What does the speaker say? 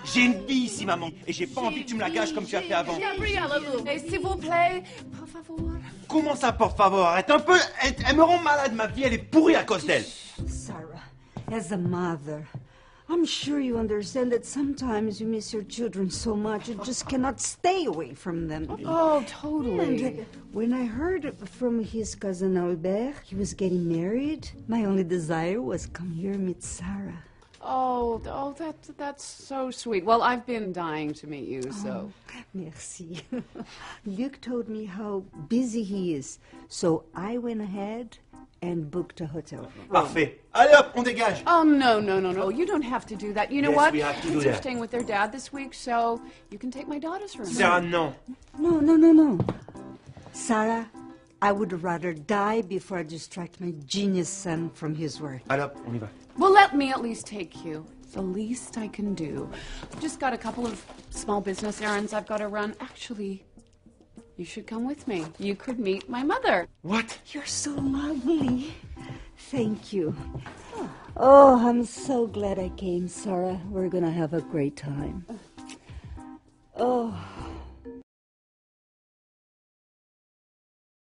J'ai une vie ici, maman, et j'ai pas envie que tu me la gâches comme tu as fait avant. Gabriella, s'il vous plaît, por favor. Comment ça, por favor? Arrête un peu. Elle me rend malade, ma vie, elle est pourrie à cause d'elle. Sarah, as a mother, I'm sure you understand that sometimes you miss your children so much you just cannot stay away from them. Oh, totally. And when I heard from his cousin Albert he was getting married, my only desire was come here and meet Sarah. Oh, that's so sweet. Well, I've been dying to meet you, so. Oh, merci. Luc told me how busy he is, so I went ahead and booked a hotel room. Parfait. Allez hop, on dégage. Oh, no. You don't have to do that. You know Yes, what? we have to do Kids are that. staying with their dad this week, so you can take my daughter's room. Sarah, non. No. Sarah, I would rather die before I distract my genius son from his work. Allez hop, on y va. Well, let me at least take you. It's the least I can do. I've just got a couple of small business errands I've got to run. Actually, you should come with me. You could meet my mother. What? You're so lovely. Thank you. Oh, I'm so glad I came, Sarah. We're gonna have a great time. Oh.